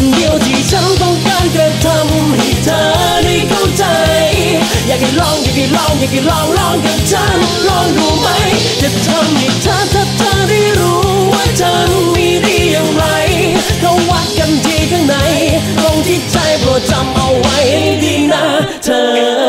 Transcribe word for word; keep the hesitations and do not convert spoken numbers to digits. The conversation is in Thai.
งเดียวที่ฉันต้องการจะทำให้เธอได้เข้าใจอยากให้ลองอยากให้ลองอยากให้ลองลองกับฉันลองดูไหมจะทำให้เธอถ้าเธอได้รู้ว่าฉันมีดีอย่างไรเขาวัดกันที่ข้างในตรงที่ใจโปรดจำเอาไว้ให้ดีนะเธอ